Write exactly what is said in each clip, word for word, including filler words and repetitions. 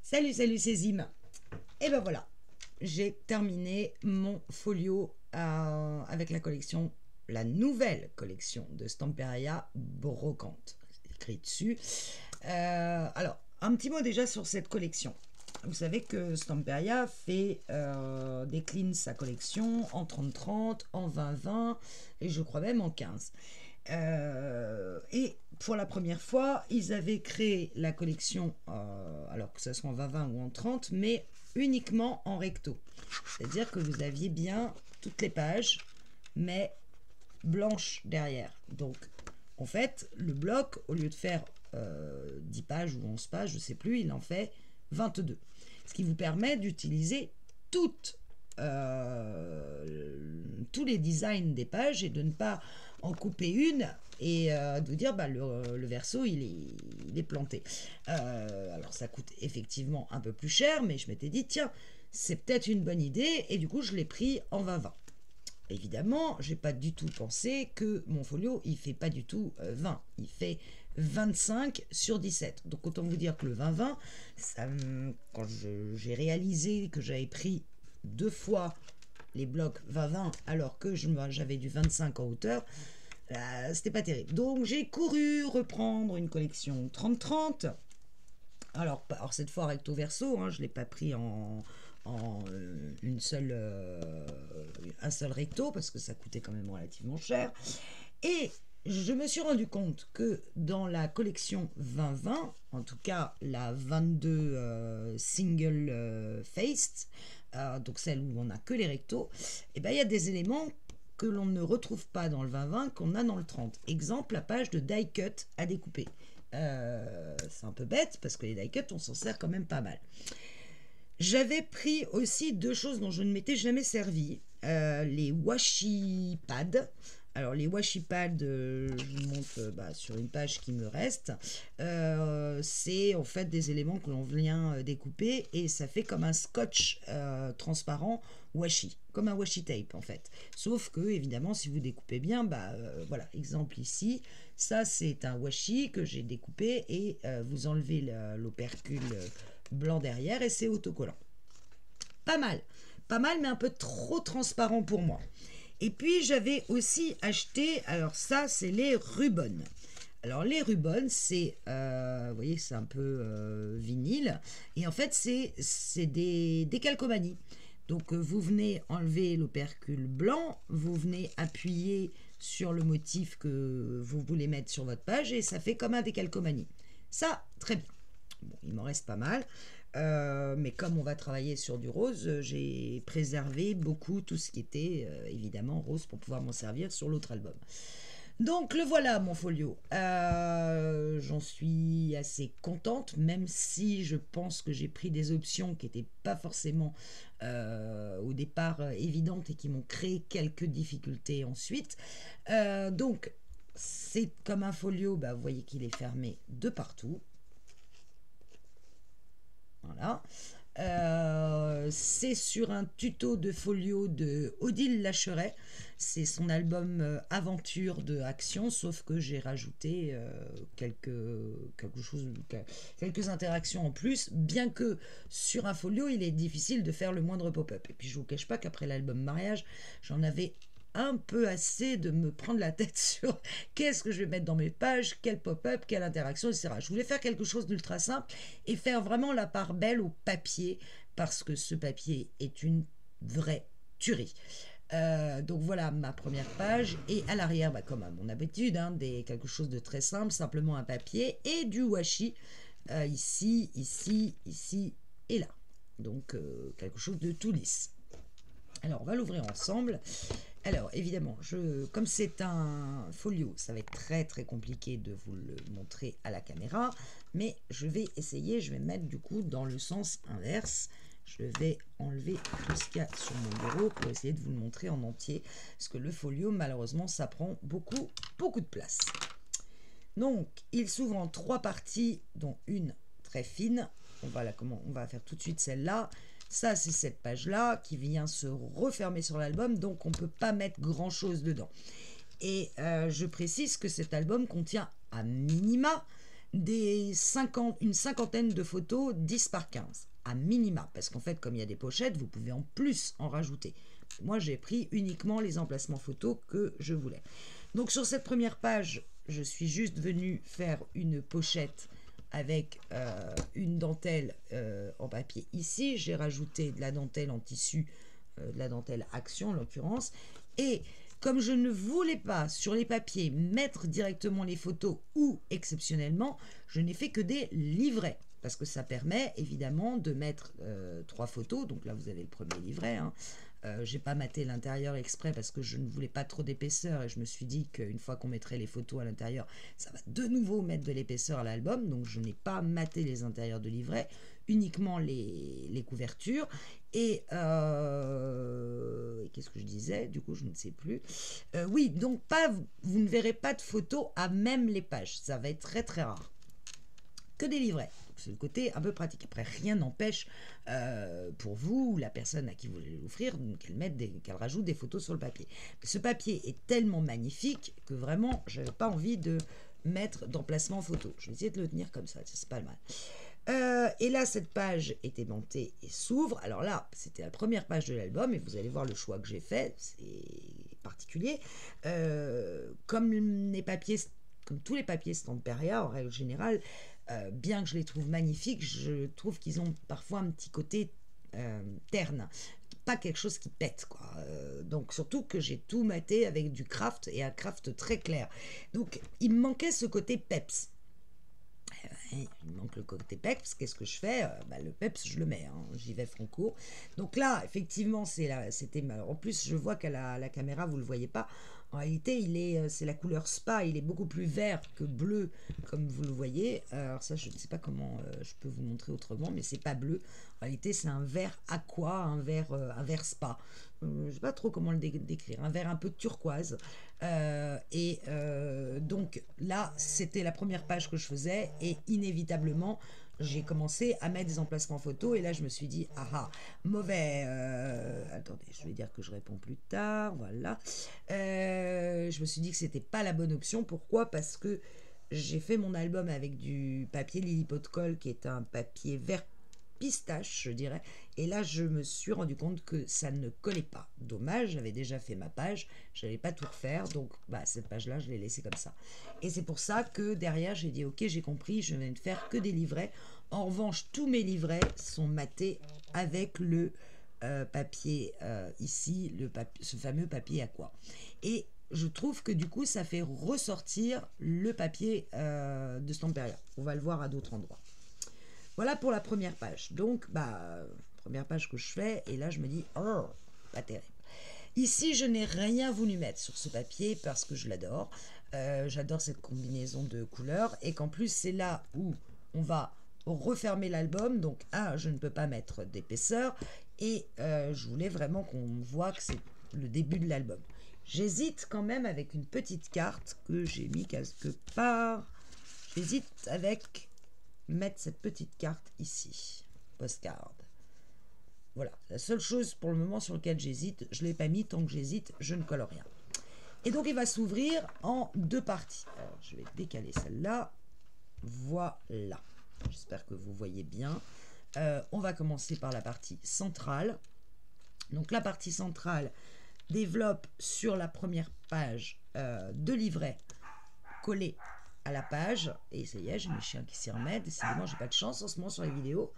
Salut, salut, c'est Zim. Et ben voilà, j'ai terminé mon folio euh, avec la collection, la nouvelle collection de Stamperia Brocante. C'est écrit dessus. Euh, alors, un petit mot déjà sur cette collection. Vous savez que Stamperia fait euh, décline sa collection en trente trente, en vingt vingt et je crois même en quinze. Euh, et pour la première fois, ils avaient créé la collection, euh, alors que ce soit en vingt vingt ou en trente, mais uniquement en recto. C'est-à-dire que vous aviez bien toutes les pages, mais blanches derrière. Donc, en fait, le bloc, au lieu de faire euh, dix pages ou onze pages, je ne sais plus, il en fait vingt-deux. Ce qui vous permet d'utiliser toutes Euh, tous les designs des pages et de ne pas en couper une et euh, de vous dire bah, le, le verso il est, il est planté. Euh, alors ça coûte effectivement un peu plus cher, mais je m'étais dit tiens c'est peut-être une bonne idée et du coup je l'ai pris en vingt vingt. Évidemment, j'ai pas du tout pensé que mon folio il fait pas du tout euh, vingt, il fait vingt-cinq sur dix-sept. Donc autant vous dire que le vingt vingt, ça, quand j'ai réalisé que j'avais pris deux fois les blocs vingt vingt alors que j'avais du vingt-cinq en hauteur, euh, c'était pas terrible. Donc j'ai couru reprendre une collection trente trente. Alors, alors cette fois recto verso, hein, je ne l'ai pas pris en, en euh, une seule, euh, un seul recto parce que ça coûtait quand même relativement cher. Et je me suis rendu compte que dans la collection vingt vingt, en tout cas la vingt-deux euh, single euh, faced, euh, donc celle où on n'a que les rectos, et ben il y a des éléments que l'on ne retrouve pas dans le vingt vingt qu'on a dans le trente. Exemple, la page de die cut à découper. Euh, c'est un peu bête parce que les die cut on s'en sert quand même pas mal. J'avais pris aussi deux choses dont je ne m'étais jamais servi, euh, les washi pads. Alors les washi pads, euh, je vous montre euh, bah, sur une page qui me reste. Euh, c'est en fait des éléments que l'on vient euh, découper et ça fait comme un scotch euh, transparent washi, comme un washi tape en fait. Sauf que évidemment si vous découpez bien, bah euh, voilà, exemple ici, ça c'est un washi que j'ai découpé et euh, vous enlevez l'opercule blanc derrière et c'est autocollant. Pas mal, pas mal mais un peu trop transparent pour moi. Et puis j'avais aussi acheté, alors ça c'est les Rubon. Alors les Rubon c'est, euh, vous voyez c'est un peu euh, vinyle et en fait c'est des, des calcomanies. Donc vous venez enlever l'opercule blanc, vous venez appuyer sur le motif que vous voulez mettre sur votre page et ça fait comme un décalcomanie. Ça, très bien. Bon, il m'en reste pas mal. Euh, mais comme on va travailler sur du rose, euh, j'ai préservé beaucoup tout ce qui était euh, évidemment rose pour pouvoir m'en servir sur l'autre album. Donc le voilà mon folio. Euh, J'en suis assez contente, même si je pense que j'ai pris des options qui n'étaient pas forcément euh, au départ euh, évidentes et qui m'ont créé quelques difficultés ensuite. Euh, donc c'est comme un folio, bah, vous voyez qu'il est fermé de partout. Voilà. Euh, c'est sur un tuto de folio de Odile Lacheret. C'est son album euh, Aventure de Action, sauf que j'ai rajouté euh, quelques, quelque chose, quelques interactions en plus, bien que sur un folio, il est difficile de faire le moindre pop-up. Et puis je vous cache pas qu'après l'album Mariage, j'en avais un peu assez de me prendre la tête sur qu'est-ce que je vais mettre dans mes pages, quel pop-up, quelle interaction, et cetera. Je voulais faire quelque chose d'ultra simple et faire vraiment la part belle au papier parce que ce papier est une vraie tuerie. Euh, donc voilà ma première page et à l'arrière, bah, comme à mon habitude, hein, des, quelque chose de très simple, simplement un papier et du washi euh, ici, ici, ici et là. Donc euh, quelque chose de tout lisse. Alors on va l'ouvrir ensemble. Alors évidemment, je, comme c'est un folio, ça va être très très compliqué de vous le montrer à la caméra, mais je vais essayer, je vais mettre du coup dans le sens inverse. Je vais enlever tout ce qu'il y a sur mon bureau pour essayer de vous le montrer en entier, parce que le folio malheureusement ça prend beaucoup beaucoup de place. Donc il s'ouvre en trois parties, dont une très fine. On va, la, comment, on va faire tout de suite celle-là. Ça, c'est cette page-là qui vient se refermer sur l'album, donc on ne peut pas mettre grand-chose dedans. Et euh, je précise que cet album contient à minima des cinquante, une cinquantaine de photos, dix par quinze, à minima, parce qu'en fait, comme il y a des pochettes, vous pouvez en plus en rajouter. Moi, j'ai pris uniquement les emplacements photos que je voulais. Donc, sur cette première page, je suis juste venue faire une pochette avec euh, une dentelle euh, en papier ici. J'ai rajouté de la dentelle en tissu, euh, de la dentelle Action en l'occurrence. Et comme je ne voulais pas sur les papiers mettre directement les photos ou exceptionnellement, je n'ai fait que des livrets. Parce que ça permet évidemment de mettre euh, trois photos. Donc là, vous avez le premier livret. Hein. Euh, j'ai pas maté l'intérieur exprès parce que je ne voulais pas trop d'épaisseur et je me suis dit qu'une fois qu'on mettrait les photos à l'intérieur, ça va de nouveau mettre de l'épaisseur à l'album. Donc je n'ai pas maté les intérieurs de livret, uniquement les, les couvertures. Et euh, qu'est-ce que je disais? Du coup, je ne sais plus. Euh, oui, donc pas, vous ne verrez pas de photos à même les pages. Ça va être très très rare. Que des livrets. C'est le côté un peu pratique. Après, rien n'empêche euh, pour vous ou la personne à qui vous voulez l'offrir qu'elle mette des, qu'elle rajoute des photos sur le papier. Mais ce papier est tellement magnifique que vraiment, je n'avais pas envie de mettre d'emplacement photo. Je vais essayer de le tenir comme ça, c'est pas mal. Euh, et là, cette page est aimantée et s'ouvre. Alors là, c'était la première page de l'album et vous allez voir le choix que j'ai fait. C'est particulier. Euh, comme les papiers, comme tous les papiers Stamperia, en règle générale, Euh, bien que je les trouve magnifiques, je trouve qu'ils ont parfois un petit côté euh, terne, pas quelque chose qui pète, quoi. Euh, donc surtout que j'ai tout maté avec du craft et un craft très clair. Donc il me manquait ce côté peps. Eh ben, il me manque le côté peps. Qu'est-ce que je fais? euh, bah, Le peps, je le mets. Hein, j'y vais franco. Donc là, effectivement, c'est là, c'était. En plus, je vois qu'à la, la caméra, vous le voyez pas. En réalité, il est, c'est la couleur spa, il est beaucoup plus vert que bleu, comme vous le voyez. Alors ça, je ne sais pas comment euh, je peux vous montrer autrement, mais c'est pas bleu. En réalité, c'est un vert aqua, un vert, euh, un vert spa. Euh, je ne sais pas trop comment le dé- décrire. Un vert un peu turquoise. Euh, et euh, donc là, c'était la première page que je faisais, et inévitablement, j'ai commencé à mettre des emplacements photos et là je me suis dit ah ah mauvais euh, attendez je vais dire que je réponds plus tard voilà euh, je me suis dit que c'était pas la bonne option. Pourquoi? Parce que j'ai fait mon album avec du papier Lilliput Coll qui est un papier vert pistache je dirais et là je me suis rendu compte que ça ne collait pas. Dommage, j'avais déjà fait ma page, je n'allais pas tout refaire, donc bah, cette page là je l'ai laissée comme ça et c'est pour ça que derrière j'ai dit ok j'ai compris, je vais ne faire que des livrets. En revanche tous mes livrets sont matés avec le euh, papier euh, ici, le papier, ce fameux papier aqua et je trouve que du coup ça fait ressortir le papier euh, de Stamperia. On va le voir à d'autres endroits. Voilà pour la première page. Donc, bah, première page que je fais, et là je me dis, oh, pas terrible. Ici, je n'ai rien voulu mettre sur ce papier parce que je l'adore. Euh, j'adore cette combinaison de couleurs, et qu'en plus, c'est là où on va refermer l'album. Donc, un, je ne peux pas mettre d'épaisseur, et euh, je voulais vraiment qu'on voit que c'est le début de l'album. J'hésite quand même avec une petite carte que j'ai mis quelque part. J'hésite avec mettre cette petite carte ici, postcard. Voilà, la seule chose pour le moment sur laquelle j'hésite, je ne l'ai pas mis, tant que j'hésite, je ne colle rien. Et donc il va s'ouvrir en deux parties. Alors je vais décaler celle-là, voilà, j'espère que vous voyez bien. Euh, on va commencer par la partie centrale. Donc la partie centrale développe sur la première page euh, deux livrets collés à la page, et ça y est, j'ai mes chiens qui s'y remettent, décidément j'ai pas de chance en ce moment sur les vidéos.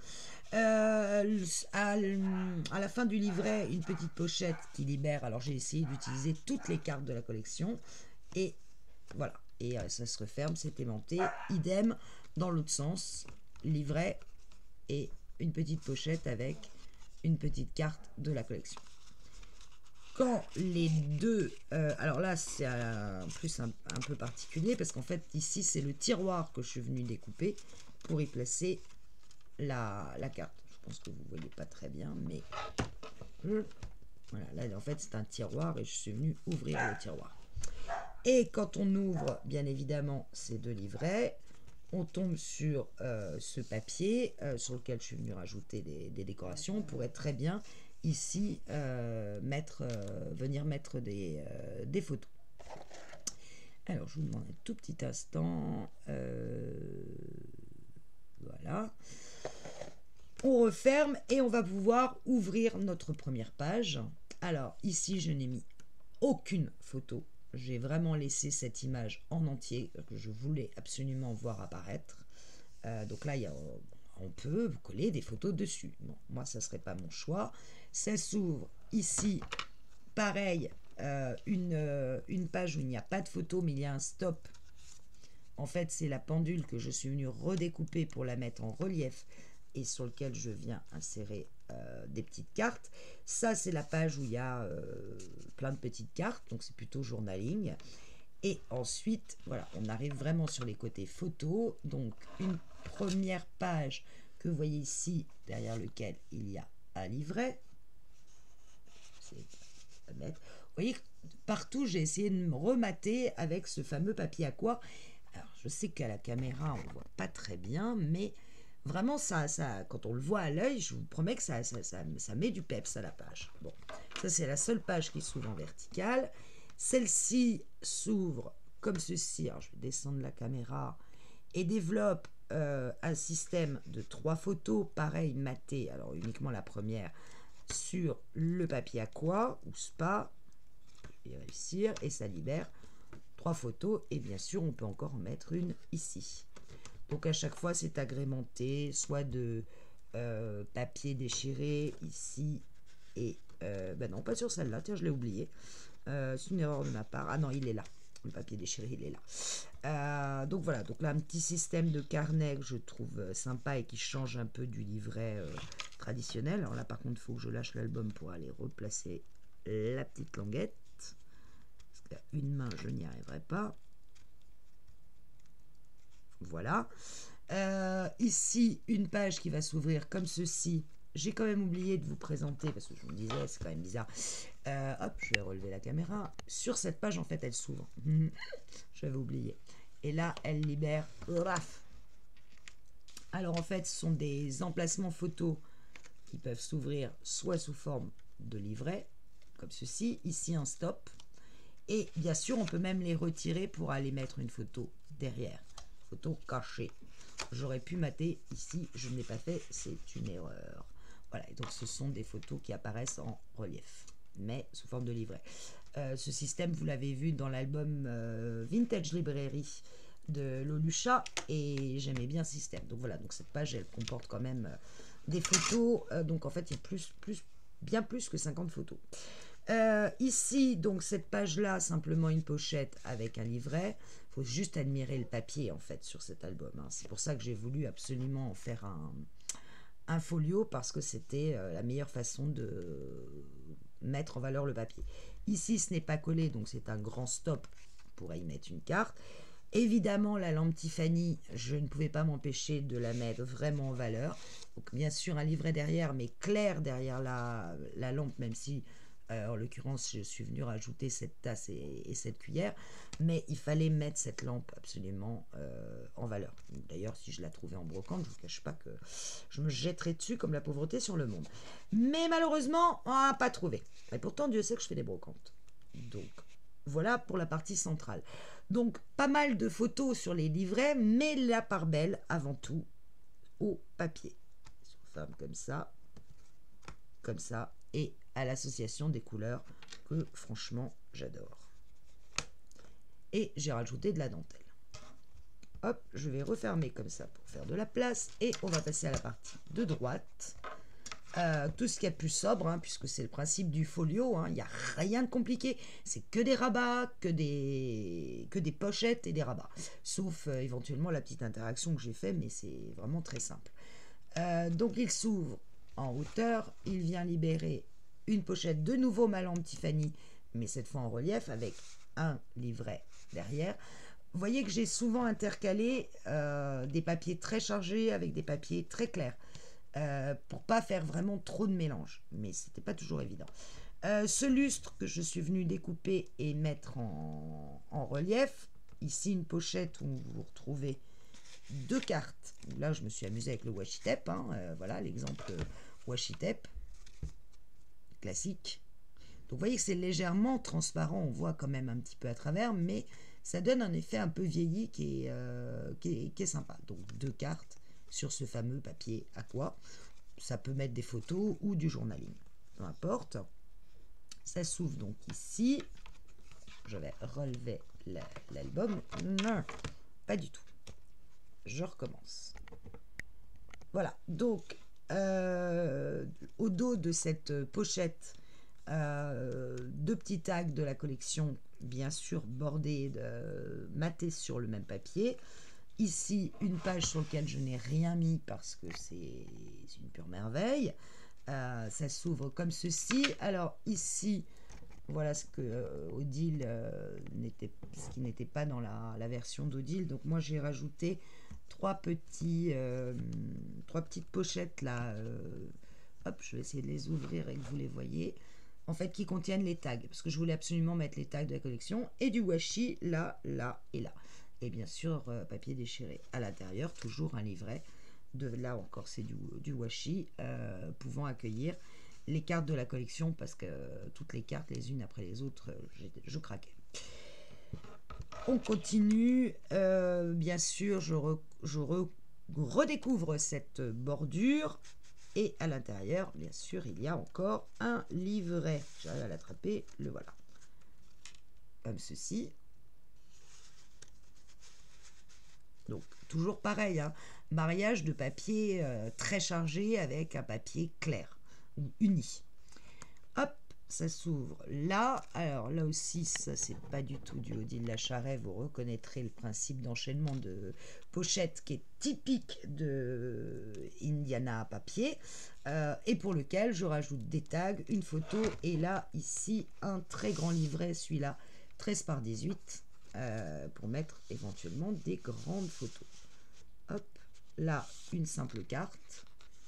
Euh, à, à la fin du livret, une petite pochette qui libère, alors j'ai essayé d'utiliser toutes les cartes de la collection, et voilà, et euh, ça se referme, c'est aimanté, idem dans l'autre sens, livret et une petite pochette avec une petite carte de la collection. Quand les deux, euh, alors là c'est en plus un, un peu particulier parce qu'en fait ici c'est le tiroir que je suis venu découper pour y placer la, la carte. Je pense que vous ne voyez pas très bien, mais je, voilà, là en fait c'est un tiroir et je suis venu ouvrir le tiroir. Et quand on ouvre bien évidemment ces deux livrets, on tombe sur euh, ce papier euh, sur lequel je suis venu rajouter des, des décorations. On pourrait très bien ici euh, mettre, euh, venir mettre des, euh, des photos. Alors, je vous demande un tout petit instant. Euh, voilà. On referme et on va pouvoir ouvrir notre première page. Alors, ici, je n'ai mis aucune photo. J'ai vraiment laissé cette image en entier que je voulais absolument voir apparaître. Euh, donc là, il y a, on peut vous coller des photos dessus. Bon, moi, ça ne serait pas mon choix. Ça s'ouvre ici, pareil, euh, une, euh, une page où il n'y a pas de photo, mais il y a un stop. En fait, c'est la pendule que je suis venue redécouper pour la mettre en relief et sur lequel je viens insérer euh, des petites cartes. Ça, c'est la page où il y a euh, plein de petites cartes, donc c'est plutôt journaling. Et ensuite, voilà, on arrive vraiment sur les côtés photos. Donc, une première page que vous voyez ici, derrière lequel il y a un livret. Vous voyez, partout, j'ai essayé de me remater avec ce fameux papier aqua. Alors, je sais qu'à la caméra, on ne voit pas très bien, mais vraiment, ça, ça, quand on le voit à l'œil, je vous promets que ça, ça, ça, ça met du peps à la page. Bon, ça, c'est la seule page qui s'ouvre en verticale. Celle-ci s'ouvre comme ceci. Alors, je vais descendre la caméra et développe euh, un système de trois photos, pareil, matées. Alors, uniquement la première sur le papier aqua ou spa. Je vais réussir et ça libère trois photos. Et bien sûr, on peut encore en mettre une ici. Donc, à chaque fois, c'est agrémenté, soit de euh, papier déchiré ici et... Euh, ben non, pas sur celle-là. Tiens, je l'ai oublié. Euh, c'est une erreur de ma part. Ah non, il est là. Le papier déchiré, il est là. Euh, donc voilà, donc là, un petit système de carnet que je trouve sympa et qui change un peu du livret euh, traditionnel. Alors là, par contre, il faut que je lâche l'album pour aller replacer la petite languette. Parce qu'à une main, je n'y arriverai pas. Voilà. Euh, ici, une page qui va s'ouvrir comme ceci. J'ai quand même oublié de vous présenter, parce que je me disais, c'est quand même bizarre. Euh, hop, je vais relever la caméra. Sur cette page, en fait, elle s'ouvre. J'avais oublié. Et là, elle libère. Raf. Alors, en fait, ce sont des emplacements photos qui peuvent s'ouvrir soit sous forme de livret, comme ceci. Ici, un stop. Et bien sûr, on peut même les retirer pour aller mettre une photo derrière. Photo cachée. J'aurais pu mater ici, je ne l'ai pas fait, c'est une erreur. Voilà, et donc ce sont des photos qui apparaissent en relief, mais sous forme de livret. Euh, ce système, vous l'avez vu dans l'album euh, Vintage Librairie de Lolucha, et j'aimais bien ce système. Donc voilà, donc cette page, elle comporte quand même euh, des photos. Euh, donc en fait, il y a plus, plus, bien plus que cinquante photos. Euh, ici, donc cette page-là, simplement une pochette avec un livret. Il faut juste admirer le papier, en fait, sur cet album. Hein. C'est pour ça que j'ai voulu absolument en faire un, un folio, parce que c'était euh, la meilleure façon de mettre en valeur le papier. Ici, ce n'est pas collé, donc c'est un grand stop. On pourrait y mettre une carte. Évidemment, la lampe Tiffany, je ne pouvais pas m'empêcher de la mettre vraiment en valeur. Donc, bien sûr, un livret derrière, mais clair derrière la, la lampe, même si... Euh, en l'occurrence, je suis venue rajouter cette tasse et, et cette cuillère, mais il fallait mettre cette lampe absolument euh, en valeur. D'ailleurs, si je la trouvais en brocante, je ne vous cache pas que je me jetterais dessus comme la pauvreté sur le monde. Mais malheureusement, on n'a pas trouvé. Et pourtant, Dieu sait que je fais des brocantes. Donc, voilà pour la partie centrale. Donc, pas mal de photos sur les livrets, mais la part belle, avant tout, au papier. Sur forme comme ça, comme ça, et à l'association des couleurs que franchement j'adore. Et j'ai rajouté de la dentelle. Hop, je vais refermer comme ça pour faire de la place et on va passer à la partie de droite. Euh, tout ce qu'il y a de plus sobre, hein, puisque c'est le principe du folio, hein, il n'y a rien de compliqué, c'est que des rabats, que des, que des pochettes et des rabats, sauf euh, éventuellement la petite interaction que j'ai fait, mais c'est vraiment très simple. Euh, donc il s'ouvre en hauteur, il vient libérer une pochette, de nouveau ma lampe Tiffany, mais cette fois en relief avec un livret derrière. Vous voyez que j'ai souvent intercalé euh, des papiers très chargés avec des papiers très clairs, euh, pour pas faire vraiment trop de mélange, mais c'était pas toujours évident. Euh, ce lustre que je suis venue découper et mettre en, en relief, ici une pochette où vous retrouvez deux cartes. Là, je me suis amusée avec le washi tape, hein, euh, voilà l'exemple washi tape classique. Donc vous voyez que c'est légèrement transparent, on voit quand même un petit peu à travers, mais ça donne un effet un peu vieilli qui est, euh, qui est, qui est sympa. Donc deux cartes sur ce fameux papier aqua. Ça peut mettre des photos ou du journaling, peu importe. Ça s'ouvre donc ici. Je vais relever l'album. Non, pas du tout. Je recommence. Voilà, donc euh, au dos de cette pochette, euh, deux petits tags de la collection, bien sûr bordés, de, matés sur le même papier. Ici, une page sur laquelle je n'ai rien mis parce que c'est une pure merveille. Euh, ça s'ouvre comme ceci. Alors ici, voilà ce que euh, Odile euh, n'était, ce qui n'était pas dans la, la version d'Odile. Donc moi j'ai rajouté trois petits, euh, trois petites pochettes là. Euh, hop, je vais essayer de les ouvrir et que vous les voyez. En fait, qui contiennent les tags, parce que je voulais absolument mettre les tags de la collection et du washi là, là et là. Et bien sûr, euh, papier déchiré à l'intérieur, toujours un livret. De là encore, c'est du, du washi euh, pouvant accueillir les cartes de la collection, parce que euh, toutes les cartes, les unes après les autres, euh, je craquais. On continue. Euh, bien sûr, je, re, je re, redécouvre cette bordure. Et à l'intérieur, bien sûr, il y a encore un livret. J'arrive à l'attraper, le voilà. Comme ceci. Donc, toujours pareil, hein, mariage de papier euh, très chargé avec un papier clair ou uni. Hop, ça s'ouvre là. Alors là aussi, ça c'est pas du tout du Odile Lacharret. Vous reconnaîtrez le principe d'enchaînement de pochette qui est typique de Indiana papier euh, et pour lequel je rajoute des tags, une photo et là, ici, un très grand livret, celui-là, treize par dix-huit. Euh, pour mettre éventuellement des grandes photos. Hop, là, une simple carte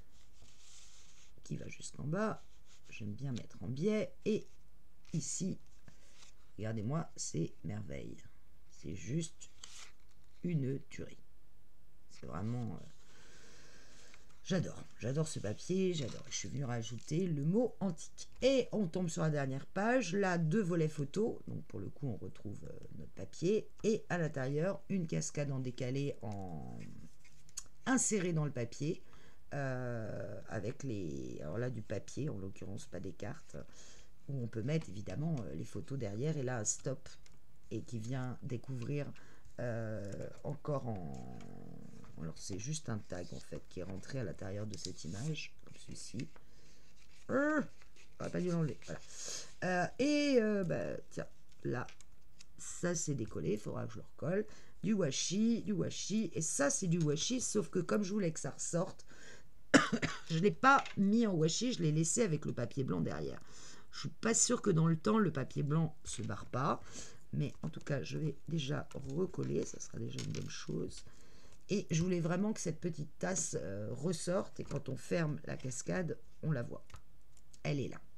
qui va jusqu'en bas. J'aime bien mettre en biais. Et ici, regardez-moi, c'est merveille. C'est juste une tuerie. C'est vraiment... Euh, j'adore. J'adore ce papier. J'adore. Je suis venue rajouter le mot antique. Et on tombe sur la dernière page. Là, deux volets photos. Donc, pour le coup, on retrouve euh, notre papier. Et à l'intérieur, une cascade en décalé en... insérée dans le papier. Euh, avec les... Alors là, du papier, en l'occurrence, pas des cartes. Où on peut mettre, évidemment, euh, les photos derrière. Et là, un stop. Et qui vient découvrir euh, encore en... Alors, c'est juste un tag, en fait, qui est rentré à l'intérieur de cette image, comme celui-ci. Euh, on pas dû l'enlever, voilà. Euh, et, euh, bah, tiens, là, ça, c'est décollé, il faudra que je le recolle. Du washi, du washi, et ça, c'est du washi, sauf que comme je voulais que ça ressorte, je ne l'ai pas mis en washi, je l'ai laissé avec le papier blanc derrière. Je suis pas sûre que dans le temps, le papier blanc se barre pas, mais en tout cas, je vais déjà recoller, ça sera déjà une bonne chose. Et je voulais vraiment que cette petite tasse euh, ressorte. Et quand on ferme la cascade, on la voit. Elle est là.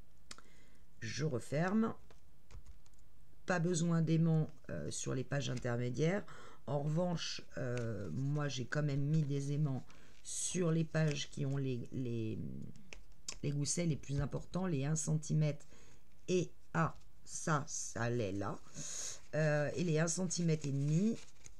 Je referme. Pas besoin d'aimant euh, sur les pages intermédiaires. En revanche, euh, moi, j'ai quand même mis des aimants sur les pages qui ont les, les, les goussets les plus importants, les un centimètre. Et ah, ça, ça allait là. Euh, et les un centimètre et demi.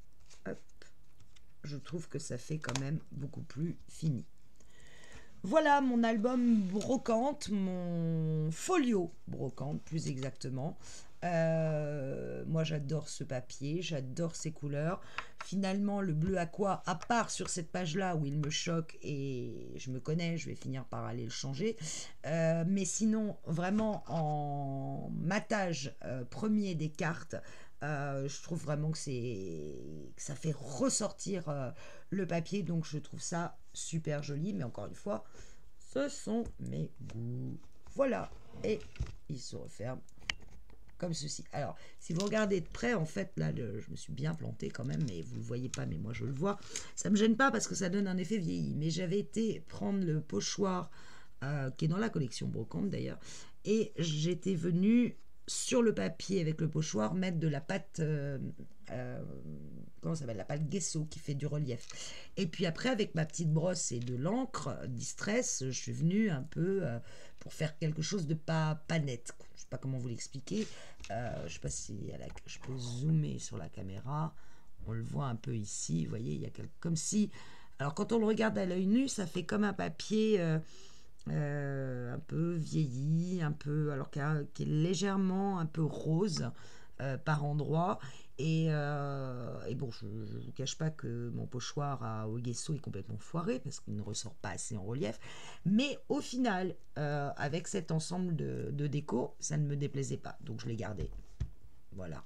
Je trouve que ça fait quand même beaucoup plus fini. Voilà mon album brocante, mon folio brocante plus exactement. Euh, moi j'adore ce papier, j'adore ces couleurs. Finalement le bleu aqua, à part sur cette page là où il me choque et je me connais, je vais finir par aller le changer. Euh, mais sinon vraiment en matage euh, premier des cartes, Euh, je trouve vraiment que c'est que ça fait ressortir euh, le papier, donc je trouve ça super joli, mais encore une fois, ce sont mes goûts. Voilà, et il se referme comme ceci. Alors, si vous regardez de près, en fait, là, le, je me suis bien plantée quand même, mais vous le voyez pas, mais moi je le vois. Ça me gêne pas parce que ça donne un effet vieilli, mais j'avais été prendre le pochoir euh, qui est dans la collection brocante d'ailleurs, et j'étais venue sur le papier avec le pochoir mettre de la pâte, euh, euh, comment ça s'appelle, la pâte gesso qui fait du relief. Et puis après, avec ma petite brosse et de l'encre Distress, je suis venue un peu euh, pour faire quelque chose de pas, pas net. Je sais pas comment vous l'expliquer. Euh, je sais pas si à la- je peux zoomer sur la caméra. On le voit un peu ici. Vous voyez, il y a quelque, comme si. Alors quand on le regarde à l'œil nu, ça fait comme un papier. Euh, euh, un peu vieilli, un peu, alors qui, a- qui est légèrement un peu rose euh, par endroits. Et, euh, et bon, je ne vous cache pas que mon pochoir à au gesso est complètement foiré parce qu'il ne ressort pas assez en relief. Mais au final, euh, avec cet ensemble de, de déco, ça ne me déplaisait pas. Donc je l'ai gardé. Voilà.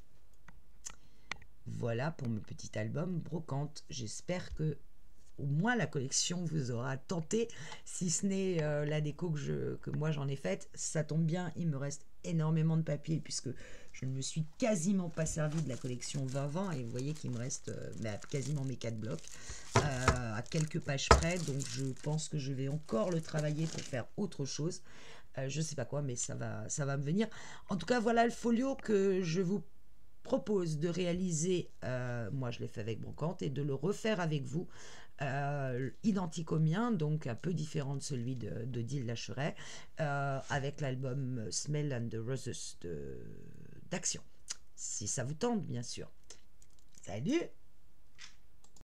Voilà pour mon petit album brocante. J'espère que au moins la collection vous aura tenté, si ce n'est euh, la déco que, je, que moi j'en ai faite. Ça tombe bien, il me reste énormément de papier puisque je ne me suis quasiment pas servi de la collection vingt vingt et vous voyez qu'il me reste euh, bah, quasiment mes quatre blocs euh, à quelques pages près, donc je pense que je vais encore le travailler pour faire autre chose. Euh, je sais pas quoi, mais ça va, ça va me venir. En tout cas, voilà le folio que je vous propose de réaliser. Euh, moi, je l'ai fait avec Brocante et de le refaire avec vous. Euh, identique au mien, donc un peu différent de celui de, de Dil Lacheray, euh, avec l'album Smell and the Roses de, d'Action. Si ça vous tente, bien sûr. Salut!